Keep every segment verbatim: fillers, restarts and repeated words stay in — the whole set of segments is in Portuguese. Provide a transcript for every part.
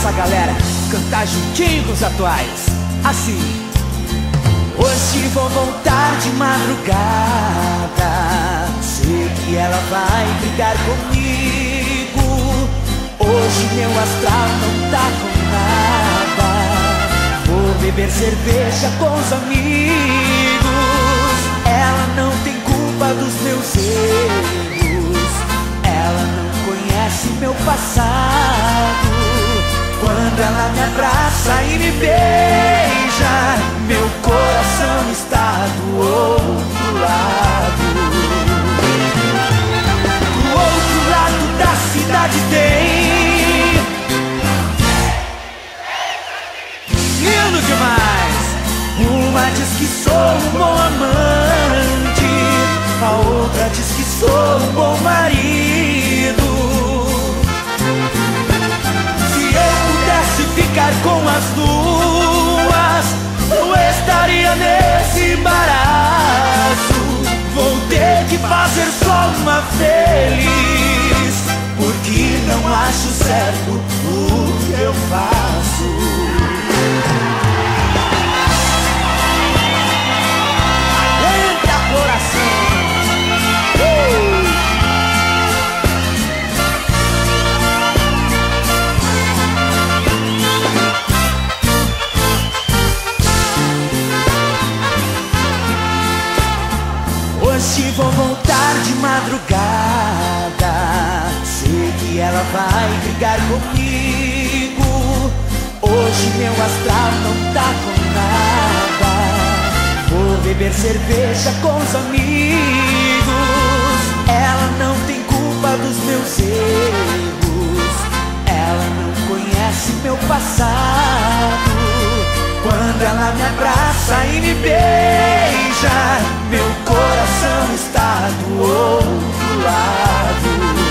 essa galera cantar juntinho com os atuais. Assim. Hoje vou voltar de madrugada, sei que ela vai brigar comigo. Hoje meu astral não tá com nada, vou beber cerveja com os amigos. Ela não tem culpa dos meus erros, ela não conhece meu passado. Quando ela me abraça e me beija, meu coração está do outro lado. Do outro lado da cidade tem lindo demais. Uma diz que sou um bom amante, a outra diz que sou um bom marido. Se ficar com as duas, eu estaria nesse embaraço. Vou ter que fazer só uma feliz, porque não acho certo o que eu faço. Entra coração. uh! Hoje vou voltar de madrugada, sei que ela vai brigar comigo. Hoje meu astral não tá com nada, vou beber cerveja com os amigos. Ela não tem culpa dos meus erros, ela não conhece meu passado. Quando ela me abraça e me beija, meu coração está do outro lado.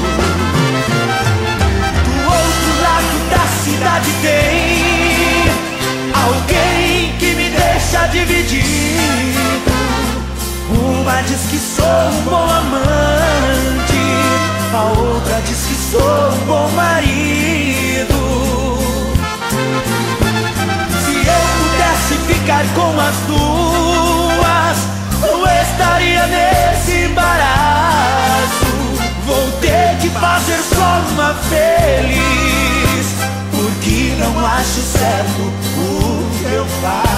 Do outro lado da cidade tem alguém que me deixa dividido. Uma diz que sou um bom amante, a outra diz que sou um bom marido. Se ficar com as duas, eu estaria nesse embaraço. Vou ter que fazer só uma feliz, porque não acho certo o que eu faço.